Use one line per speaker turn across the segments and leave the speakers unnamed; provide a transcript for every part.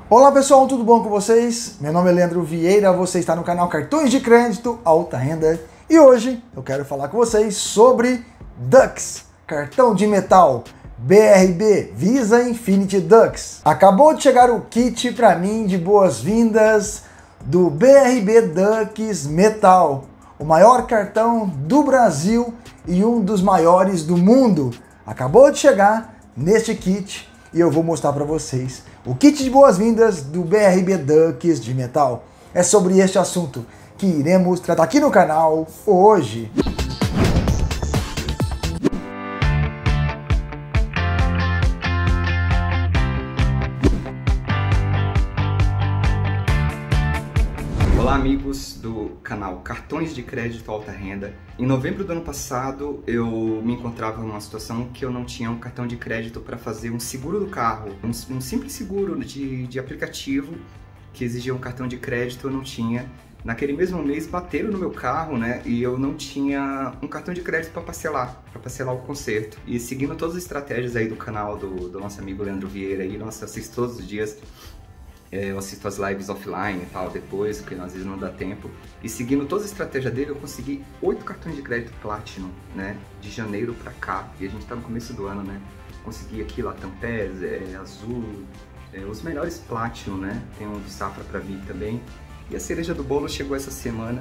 Olá pessoal, tudo bom com vocês? Meu nome é Leandro Vieira, você está no canal Cartões de Crédito Alta Renda e hoje eu quero falar com vocês sobre Dux, cartão de metal BRB Visa Infinity Dux. Acabou de chegar o kit para mim de boas-vindas do BRB Dux Metal, o maior cartão do Brasil e um dos maiores do mundo. Acabou de chegar neste kit e eu vou mostrar para vocês o kit de boas-vindas do BRB Dux de metal. É sobre este assunto que iremos tratar aqui no canal hoje.
Olá amigos do canal Cartões de Crédito Alta Renda. Em novembro do ano passado eu me encontrava numa situação que eu não tinha um cartão de crédito para fazer um seguro do carro, um simples seguro de aplicativo que exigia um cartão de crédito, eu não tinha. Naquele mesmo mês bateram no meu carro, né, e eu não tinha um cartão de crédito para parcelar o conserto. E seguindo todas as estratégias aí do canal do nosso amigo Leandro Vieira, aí, nossa, eu assisto todos os dias. Eu assisto as lives offline e tal, depois, porque às vezes não dá tempo. E seguindo toda a estratégia dele, eu consegui 8 cartões de crédito Platinum, né? De janeiro pra cá. E a gente tá no começo do ano, né? Consegui aqui Latam PES, Azul, os melhores Platinum, né? Tem um do Safra pra vir também. E a cereja do bolo chegou essa semana,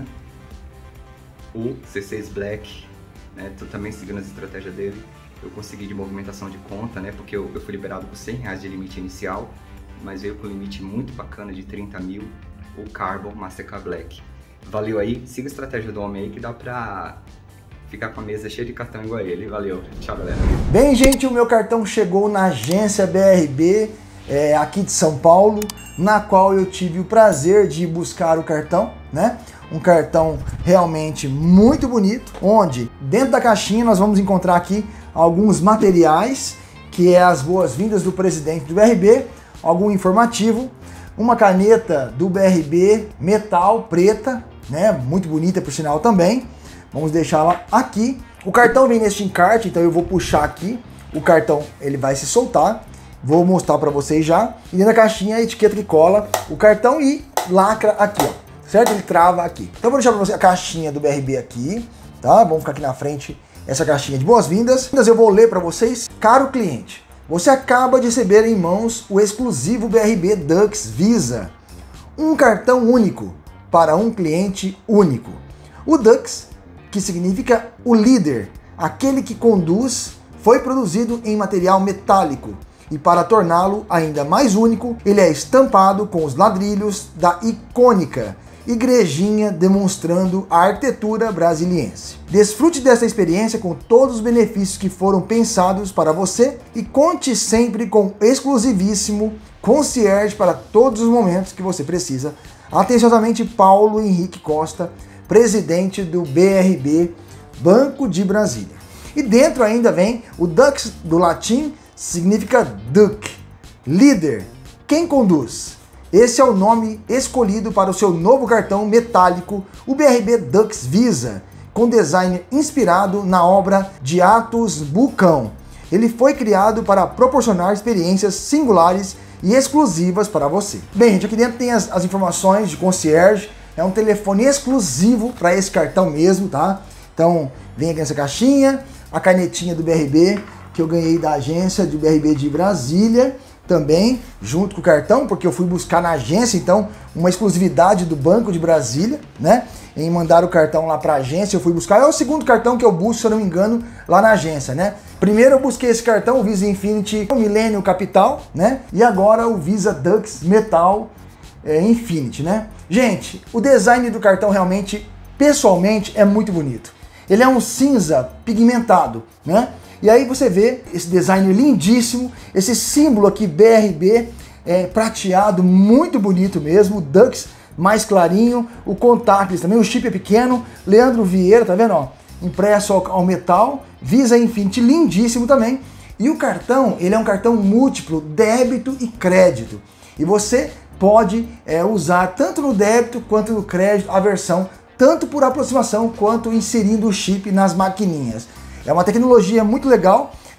o C6 Black, né? Tô também seguindo as estratégias dele. Eu consegui de movimentação de conta, né? Porque eu fui liberado por R$100 de limite inicial, mas veio com um limite muito bacana de 30 mil, o Carbon Mastercard Black. Valeu aí, siga a estratégia do homem aí que dá pra ficar com a mesa cheia de cartão igual a ele. Valeu, tchau galera.
Bem gente, o meu cartão chegou na agência BRB, aqui de São Paulo, na qual eu tive o prazer de buscar o cartão, né? Um cartão realmente muito bonito, onde dentro da caixinha nós vamos encontrar aqui alguns materiais, que é as boas-vindas do presidente do BRB, algum informativo, uma caneta do BRB metal preta, né, muito bonita por sinal também. Vamos deixá-la aqui. O cartão vem neste encarte, então eu vou puxar aqui. O cartão ele vai se soltar. Vou mostrar para vocês já. E dentro da caixinha a etiqueta que cola o cartão e lacra aqui, ó. Certo? Ele trava aqui. Então eu vou deixar para você a caixinha do BRB aqui, tá? Vamos ficar aqui na frente essa caixinha de boas-vindas. Eu vou ler para vocês. Caro cliente, você acaba de receber em mãos o exclusivo BRB Dux Visa, um cartão único para um cliente único. O Dux, que significa o líder, aquele que conduz, foi produzido em material metálico e para torná-lo ainda mais único, ele é estampado com os ladrilhos da icônica igrejinha demonstrando a arquitetura brasiliense. Desfrute dessa experiência com todos os benefícios que foram pensados para você e conte sempre com o exclusivíssimo concierge para todos os momentos que você precisa. Atenciosamente, Paulo Henrique Costa, presidente do BRB Banco de Brasília. E dentro ainda vem o Dux, do latim, significa Duc, líder, quem conduz. Esse é o nome escolhido para o seu novo cartão metálico, o BRB Dux Visa, com design inspirado na obra de Atos Bucão. Ele foi criado para proporcionar experiências singulares e exclusivas para você. Bem, gente, aqui dentro tem as informações de concierge, é um telefone exclusivo para esse cartão mesmo, tá? Então, vem aqui nessa caixinha, a canetinha do BRB, que eu ganhei da agência de BRB de Brasília, também, junto com o cartão, porque eu fui buscar na agência, então, uma exclusividade do Banco de Brasília, né? Em mandar o cartão lá para a agência, eu fui buscar. É o segundo cartão que eu busco, se eu não me engano, lá na agência, né? Primeiro eu busquei esse cartão, o Visa Infinity Millennium Capital, né? E agora o Visa Dux Metal Infinity, né? Gente, o design do cartão realmente, pessoalmente, é muito bonito. Ele é um cinza pigmentado, né? E aí você vê esse design lindíssimo, esse símbolo aqui BRB prateado, muito bonito mesmo, o Dux mais clarinho, o contactless também, o chip é pequeno, Leandro Vieira, tá vendo, ó, impresso ao metal, Visa Infinity lindíssimo também. E o cartão, ele é um cartão múltiplo, débito e crédito. E você pode usar tanto no débito quanto no crédito a versão, tanto por aproximação quanto inserindo o chip nas maquininhas. É uma tecnologia muito legal,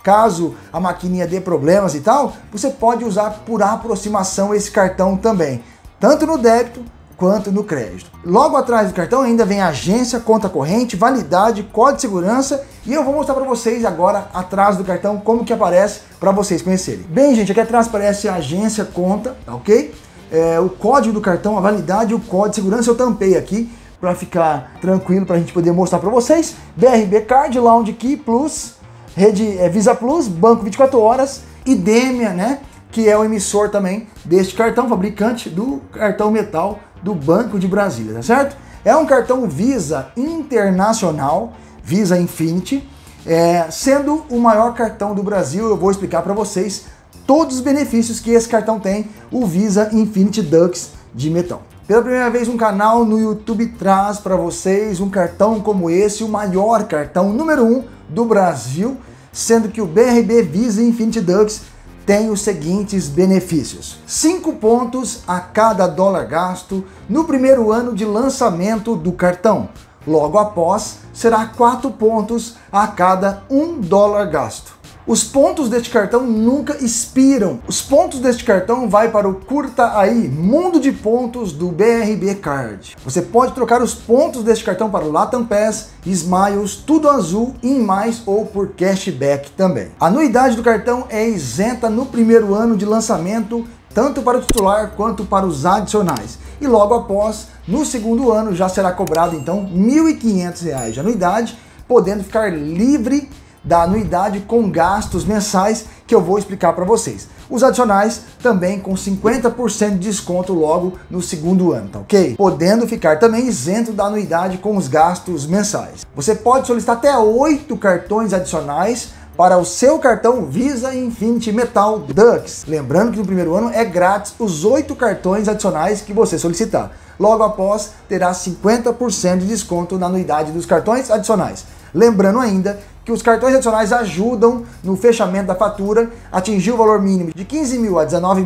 caso a maquininha dê problemas e tal, você pode usar por aproximação esse cartão também, tanto no débito quanto no crédito. Logo atrás do cartão ainda vem agência, conta corrente, validade, código de segurança, e eu vou mostrar para vocês agora atrás do cartão como que aparece para vocês conhecerem. Bem, gente, aqui atrás aparece a agência, conta, tá ok? O código do cartão, a validade e o código de segurança eu tampei aqui para ficar tranquilo, para a gente poder mostrar para vocês. BRB Card, Lounge Key Plus, Rede Visa Plus, Banco 24 Horas e Demia, né? Que é o emissor também deste cartão, fabricante do cartão metal do Banco de Brasília, tá certo? É um cartão Visa Internacional, Visa Infinity, sendo o maior cartão do Brasil. Eu vou explicar para vocês todos os benefícios que esse cartão tem, o Visa Infinity Dux de metal. Pela primeira vez um canal no YouTube traz para vocês um cartão como esse, o maior cartão número 1 do Brasil, sendo que o BRB Visa Infinity Dux tem os seguintes benefícios: 5 pontos a cada dólar gasto no primeiro ano de lançamento do cartão. Logo após, será 4 pontos a cada $1 gasto. Os pontos deste cartão nunca expiram. Os pontos deste cartão vai para o Curta Aí, mundo de pontos do BRB Card. Você pode trocar os pontos deste cartão para o Latam Pass, Smiles, Tudo Azul, em mais ou por cashback também. A anuidade do cartão é isenta no primeiro ano de lançamento, tanto para o titular quanto para os adicionais. E logo após, no segundo ano, já será cobrado então R$ 1.500 de anuidade, podendo ficar livre da anuidade com gastos mensais que eu vou explicar para vocês. Os adicionais também com 50% de desconto logo no segundo ano, tá ok? Podendo ficar também isento da anuidade com os gastos mensais. Você pode solicitar até 8 cartões adicionais para o seu cartão Visa Infinity Metal Dux. Lembrando que no primeiro ano é grátis os 8 cartões adicionais que você solicitar. Logo após, terá 50% de desconto na anuidade dos cartões adicionais. Lembrando ainda que os cartões adicionais ajudam no fechamento da fatura. Atingir o valor mínimo de 15.000 a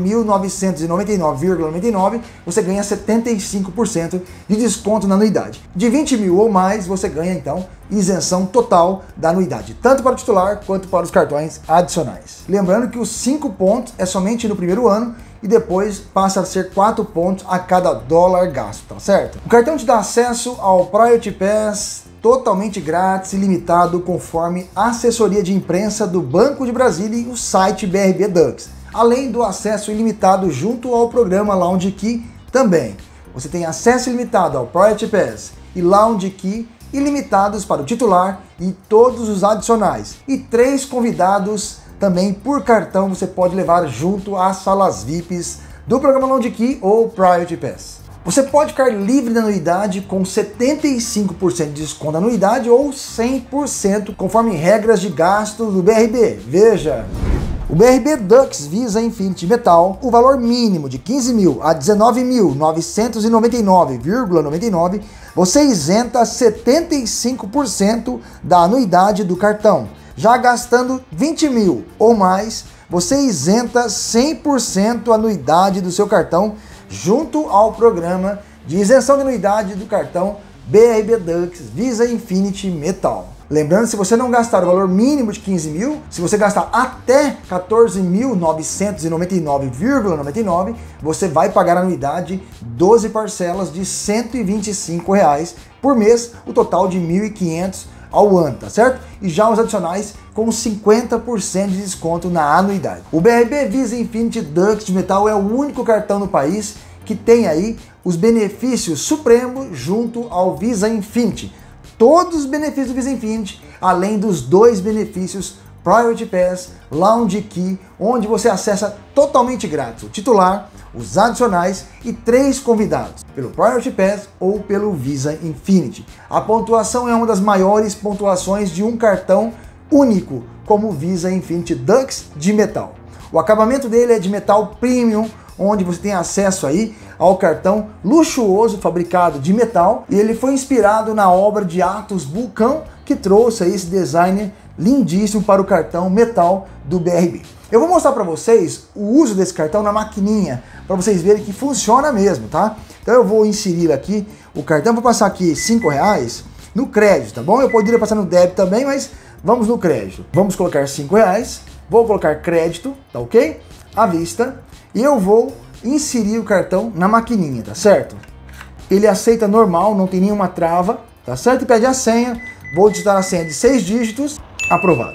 19.999,99, você ganha 75% de desconto na anuidade. De 20.000 ou mais, você ganha então isenção total da anuidade, tanto para o titular quanto para os cartões adicionais. Lembrando que os 5 pontos é somente no primeiro ano e depois passa a ser 4 pontos a cada dólar gasto, tá certo? O cartão te dá acesso ao Priority Pass totalmente grátis e limitado, conforme a assessoria de imprensa do Banco de Brasília e o site BRB Dux, além do acesso ilimitado junto ao programa Lounge Key também. Você tem acesso ilimitado ao Priority Pass e Lounge Key ilimitados para o titular e todos os adicionais, e 3 convidados também por cartão você pode levar junto às salas VIPs do programa Lounge Key ou Priority Pass. Você pode ficar livre da anuidade com 75% de desconto da anuidade ou 100% conforme regras de gasto do BRB. Veja! O BRB Dux Visa Infinity Metal, o valor mínimo de 15.000 a 19.999,99, você isenta 75% da anuidade do cartão. Já gastando 20.000 ou mais, você isenta 100% a anuidade do seu cartão junto ao programa de isenção de anuidade do cartão BRB Dux Visa Infinity Metal. Lembrando, se você não gastar o valor mínimo de 15.000, se você gastar até 14.999,99, você vai pagar a anuidade 12 parcelas de R$ 125 por mês, o total de R$ 1.500 ao ano, tá certo? E já os adicionais com 50% de desconto na anuidade. O BRB Visa Infinity Dux de metal é o único cartão no país que tem aí os benefícios supremos junto ao Visa Infinity. Todos os benefícios do Visa Infinity, além dos 2 benefícios Priority Pass, Lounge Key, onde você acessa totalmente grátis o titular, os adicionais e 3 convidados, pelo Priority Pass ou pelo Visa Infinity. A pontuação é uma das maiores pontuações de um cartão único, como o Visa Infinity Dux de metal. O acabamento dele é de metal premium, onde você tem acesso aí ao cartão luxuoso fabricado de metal, e ele foi inspirado na obra de Atos Vulcão, que trouxe aí esse design lindíssimo para o cartão metal do BRB. Eu vou mostrar para vocês o uso desse cartão na maquininha, para vocês verem que funciona mesmo, tá? Então eu vou inserir aqui o cartão, vou passar aqui R$5 no crédito, tá bom? Eu poderia passar no débito também, mas Vamos no crédito. Vamos colocar R$5. Vou colocar crédito, tá ok? À vista. E eu vou inserir o cartão na maquininha, tá certo? Ele aceita normal, não tem nenhuma trava, tá certo? E pede a senha. Vou digitar a senha de 6 dígitos. Aprovado.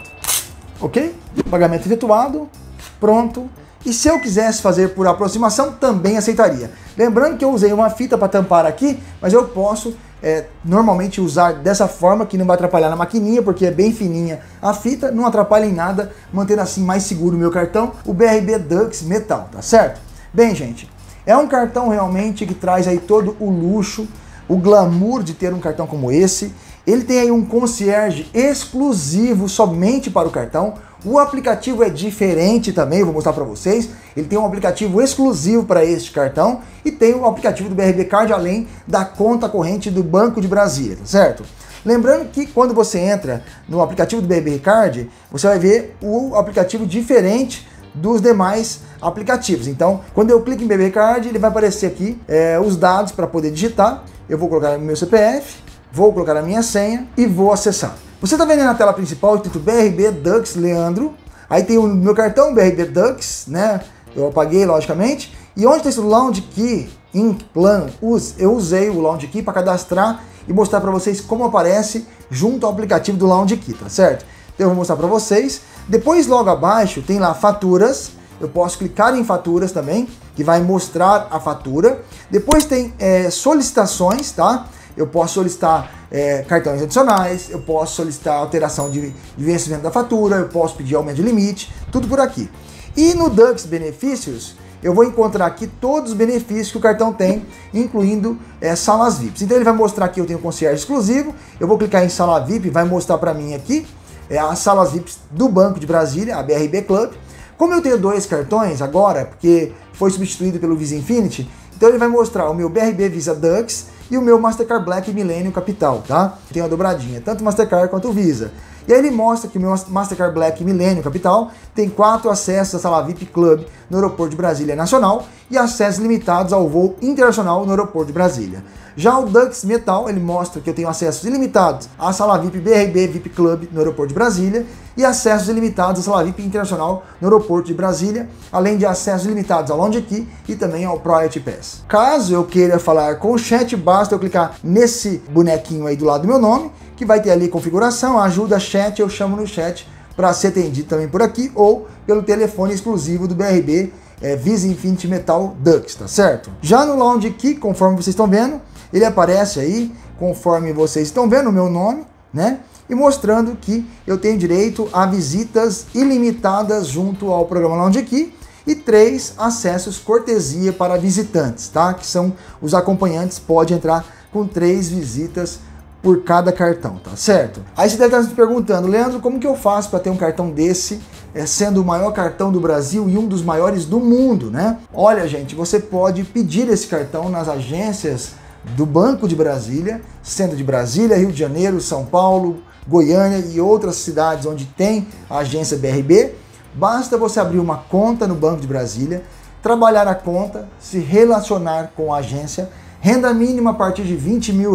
Ok? Pagamento efetuado. Pronto. E se eu quisesse fazer por aproximação, também aceitaria. Lembrando que eu usei uma fita para tampar aqui, mas eu posso normalmente usar dessa forma, que não vai atrapalhar na maquininha, porque é bem fininha a fita, não atrapalha em nada, mantendo assim mais seguro o meu cartão, o BRB Dux Metal, tá certo? Bem, gente, é um cartão realmente que traz aí todo o luxo, o glamour de ter um cartão como esse. Ele tem aí um concierge exclusivo somente para o cartão. O aplicativo é diferente também, vou mostrar para vocês. Ele tem um aplicativo exclusivo para este cartão e tem o aplicativo do BRB Card, além da conta corrente do Banco de Brasília, tá certo? Lembrando que quando você entra no aplicativo do BRB Card, você vai ver o aplicativo diferente dos demais aplicativos. Então, quando eu clico em BRB Card, ele vai aparecer aqui os dados para poder digitar. Eu vou colocar o meu CPF, vou colocar a minha senha e vou acessar. Você está vendo na tela principal escrito BRB Dux Leandro, aí tem o meu cartão BRB Dux, né? Eu apaguei, logicamente. E onde está esse Lounge Key em plano, eu usei o Lounge Key para cadastrar e mostrar para vocês como aparece junto ao aplicativo do Lounge Key, tá certo? Então eu vou mostrar para vocês. Depois, logo abaixo, tem lá faturas. Eu posso clicar em faturas também, que vai mostrar a fatura. Depois tem solicitações, tá? Eu posso solicitar cartões adicionais, eu posso solicitar alteração de vencimento da fatura, eu posso pedir aumento de limite, tudo por aqui. E no Dux Benefícios, eu vou encontrar aqui todos os benefícios que o cartão tem, incluindo salas VIPs. Então ele vai mostrar que eu tenho concierge exclusivo, eu vou clicar em sala VIP, vai mostrar para mim aqui as salas VIPs do Banco de Brasília, a BRB Club. Como eu tenho 2 cartões agora, porque foi substituído pelo Visa Infinity, então ele vai mostrar o meu BRB Visa Dux e o meu Mastercard Black Millennium Capital, tá? Tem uma dobradinha, tanto o Mastercard quanto o Visa. E aí ele mostra que o meu Mastercard Black Millennium Capital tem 4 acessos à sala VIP Club no aeroporto de Brasília Nacional e acessos limitados ao voo internacional no aeroporto de Brasília. Já o Dux Metal, ele mostra que eu tenho acessos ilimitados à sala VIP BRB VIP Club no aeroporto de Brasília e acessos ilimitados à sala VIP Internacional no aeroporto de Brasília, além de acessos limitados ao Lounge Key e também ao Priority Pass. Caso eu queira falar com o chat, basta eu clicar nesse bonequinho aí do lado do meu nome, que vai ter ali configuração, ajuda, chat, eu chamo no chat para ser atendido também por aqui ou pelo telefone exclusivo do BRB Visa Infinity Metal Dux, tá certo? Já no Lounge Key, conforme vocês estão vendo, ele aparece aí, conforme vocês estão vendo, o meu nome, né? E mostrando que eu tenho direito a visitas ilimitadas junto ao programa Lounge Key e 3 acessos cortesia para visitantes, tá? Que são os acompanhantes, pode entrar com 3 visitas por cada cartão, tá certo? Aí você deve estar se perguntando, Leandro, como que eu faço para ter um cartão desse, sendo o maior cartão do Brasil e um dos maiores do mundo, né? Olha, gente, você pode pedir esse cartão nas agências do Banco de Brasília, sendo de Brasília, Rio de Janeiro, São Paulo, Goiânia e outras cidades onde tem a agência BRB. Basta você abrir uma conta no Banco de Brasília, trabalhar a conta, se relacionar com a agência, renda mínima a partir de R$20 mil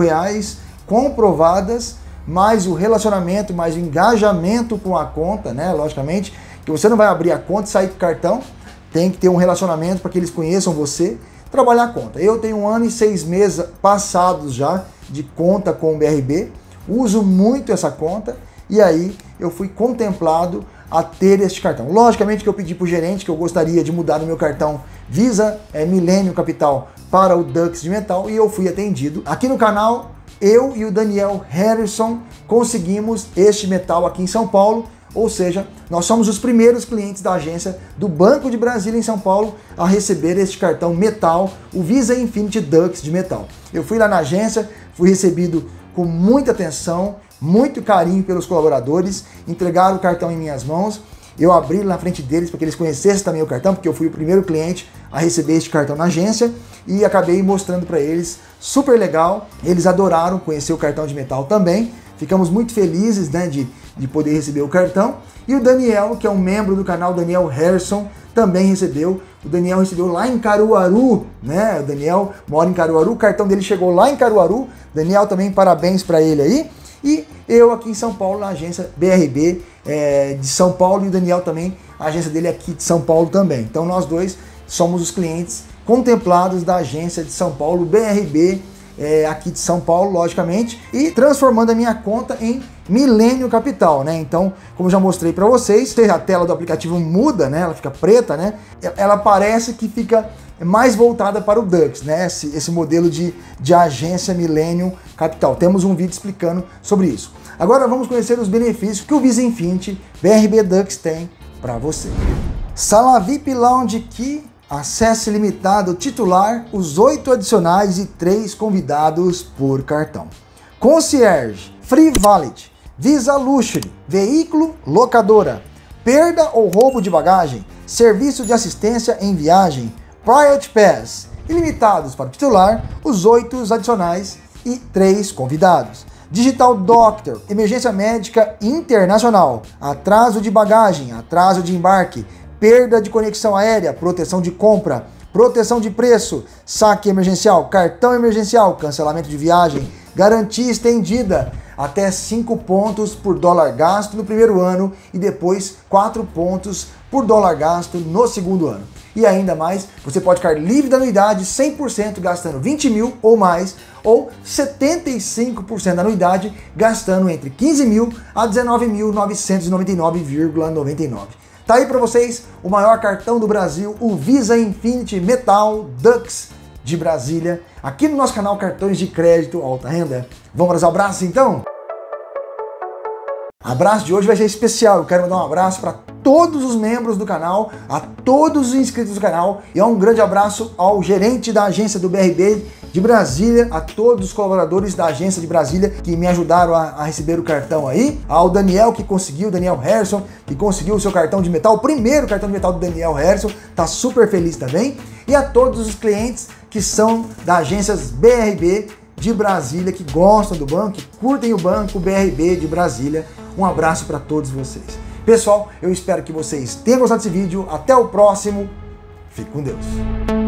comprovadas, mais o relacionamento, mais o engajamento com a conta, né? Logicamente, que você não vai abrir a conta e sair com o cartão, tem que ter um relacionamento para que eles conheçam você, trabalhar a conta. Eu tenho 1 ano e 6 meses passados já de conta com o BRB, uso muito essa conta e aí eu fui contemplado a ter este cartão. Logicamente que eu pedi para o gerente que eu gostaria de mudar o meu cartão Visa Millennium Capital para o Dux de Metal e eu fui atendido. Aqui no canal, eu e o Daniel Harrison conseguimos este metal aqui em São Paulo, ou seja, nós somos os primeiros clientes da agência do Banco de Brasília em São Paulo a receber este cartão metal, o Visa Infinity Dux de metal. Eu fui lá na agência, fui recebido com muita atenção, muito carinho pelos colaboradores, entregaram o cartão em minhas mãos, eu abri na frente deles para que eles conhecessem também o cartão, porque eu fui o primeiro cliente a receber este cartão na agência e acabei mostrando para eles, super legal, eles adoraram conhecer o cartão de metal também, ficamos muito felizes, né, de poder receber o cartão. E o Daniel, que é um membro do canal, Daniel Harrison, também recebeu. O Daniel recebeu lá em Caruaru, né? O Daniel mora em Caruaru, o cartão dele chegou lá em Caruaru. Daniel também, parabéns para ele aí. e eu aqui em São Paulo na agência BRB de São Paulo, e o Daniel também, a agência dele aqui de São Paulo também. Então nós dois somos os clientes contemplados da agência de São Paulo, BRB, aqui de São Paulo, logicamente, e transformando a minha conta em Millennium Capital, né? Então, como eu já mostrei para vocês, a tela do aplicativo muda, né? Ela fica preta, né? Ela parece que fica mais voltada para o Dux, né? Esse modelo de agência Millennium Capital. Temos um vídeo explicando sobre isso. Agora vamos conhecer os benefícios que o Visa Infinity BRB Dux tem para você. Sala VIP Lounge Key, acesso ilimitado titular, os 8 adicionais e 3 convidados por cartão. Concierge, Free Valid, Visa Luxury, veículo, locadora, perda ou roubo de bagagem, serviço de assistência em viagem, Priority Pass, ilimitados para o titular, os 8 adicionais e 3 convidados. Digital Doctor, emergência médica internacional, atraso de bagagem, atraso de embarque, perda de conexão aérea, proteção de compra, proteção de preço, saque emergencial, cartão emergencial, cancelamento de viagem, garantia estendida, até 5 pontos por dólar gasto no primeiro ano e depois 4 pontos por dólar gasto no segundo ano. E ainda mais, você pode ficar livre da anuidade 100% gastando 20 mil ou mais, ou 75% da anuidade gastando entre 15 mil a 19.999,99. Tá aí para vocês o maior cartão do Brasil, o Visa Infinity Metal Dux de Brasília, aqui no nosso canal Cartões de Crédito Alta Renda. Vamos para os abraços então? Abraço de hoje vai ser especial. Eu quero mandar um abraço para todos os membros do canal, a todos os inscritos do canal, e um grande abraço ao gerente da agência do BRB de Brasília, a todos os colaboradores da agência de Brasília que me ajudaram a receber o cartão aí, ao Daniel que conseguiu, Daniel Harrison, que conseguiu o seu cartão de metal, o primeiro cartão de metal do Daniel Harrison, tá super feliz também, e a todos os clientes que são da agências BRB de Brasília, que gostam do banco, que curtem o banco BRB de Brasília. Um abraço para todos vocês. Pessoal, eu espero que vocês tenham gostado desse vídeo. Até o próximo. Fique com Deus.